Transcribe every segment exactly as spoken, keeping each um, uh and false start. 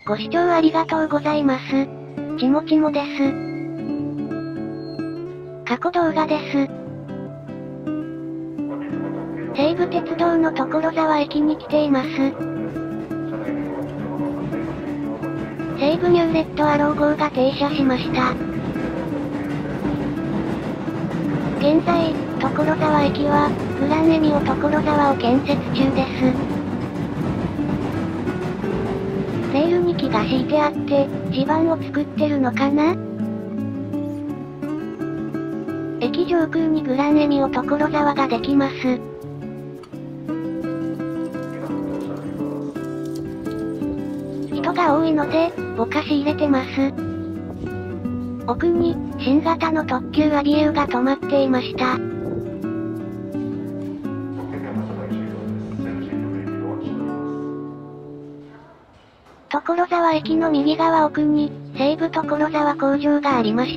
ご視聴ありがとうございます。ちもちもです。過去動画です。西武鉄道の所沢駅に来ています。西武ニューレットアロー号が停車しました。現在、所沢駅は、グランエミオ所沢を建設中です。レールに木が敷いてあって、地盤を作ってるのかな？駅上空にグランエミオ所沢ができます。人が多いので、ぼかし入れてます。奥に、新型の特急アビエウが止まっていました。所沢駅の右側奥に、西武所沢工場がありました。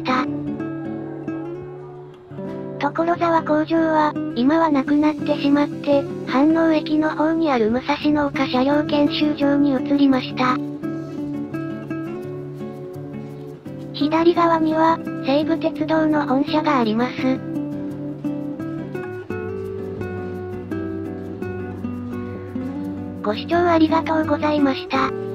所沢工場は、今はなくなってしまって、飯能駅の方にある武蔵野丘車両研修場に移りました。左側には、西武鉄道の本社があります。ご視聴ありがとうございました。